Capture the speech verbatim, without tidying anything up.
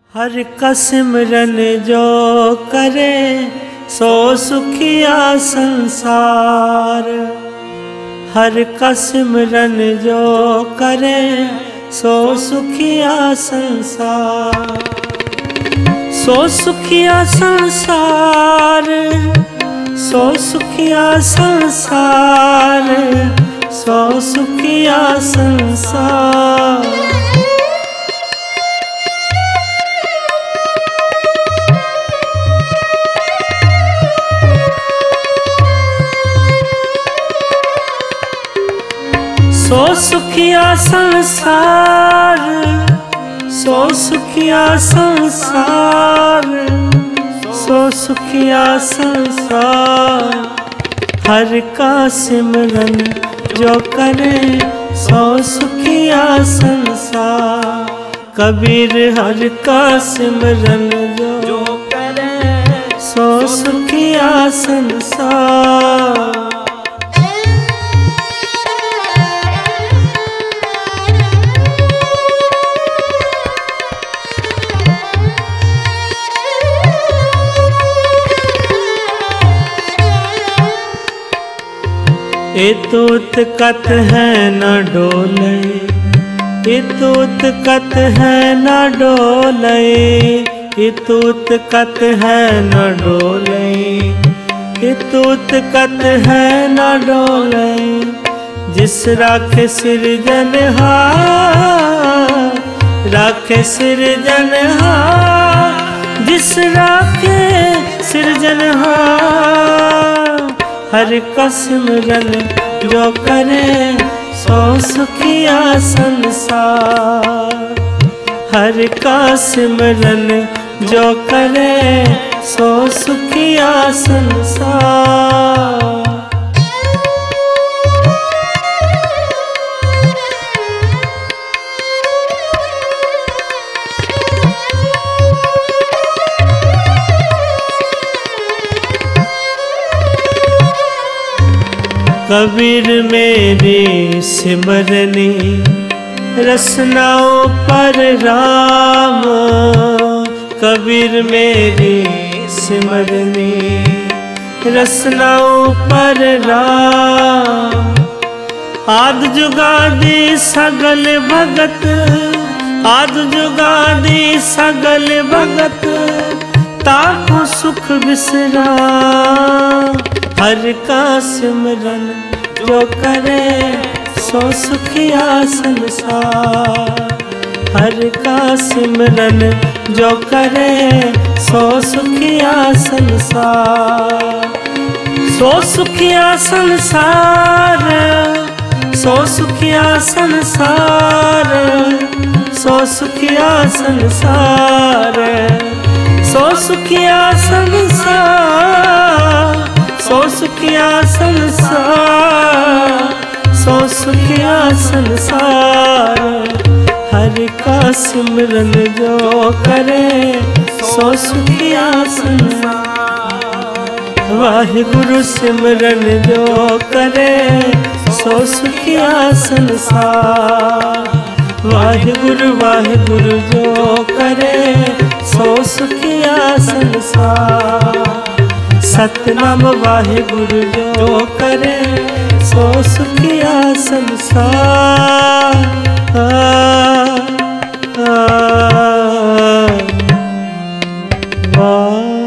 हर का सिमरन जो करे सो सुखिया संसार। हर का सिमरन जो करे सो सुखिया संसार। सो सुखिया संसार, सो सुखिया संसार, सो सुखिया संसार। सो सुखिया संसार, सो सुखिया संसार, सो सुखिया संसार। हर का सिमरन जो करे सो सुखिया संसार। कबीर हर का सिमरन जो करे सो सुखिया संसार। ए तूत कत है न डोले, ए तूत कत है न डोले, ए तूत कत है न डोले, ए तूत कत है न डोले। जिस राखे सिरजनहार, राखे सिरजनहार, जिस राखे सिरजनहार। हर का सिमरन जो करे सो सुखिया संसार। हर का सिमरन जो करे सो सुखिया संसार। कबीर मेरी सिमरनी रसनाओं पर राम। कबीर मेरी सिमरनी रसनाओं पर राम। आद जुगादी सगल भगत, आद जुगादी सगल भगत, ताको सुख विश्राम। हर का सिमरन जो करे सो सुखिया संसार। हर का सिमरन जो करे सो सुखिया संसार। सो सुखिया संसार, सो सुखिया संसार, सो सुखिया संसार, सो सुखिया संसार, सो सुखिया संसार, सो सुखिया संसार। हर का सिमरन जो करे सो सुखिया संसार। वाहिगुरु सिमरन जो करे सो सुखिया संसार। वाहिगुरु वाहिगुरु जो करे सो सुखिया संसार। सतनाम वाहिगुरु जो करे सो सुखिया संसार। आ, आ, आ,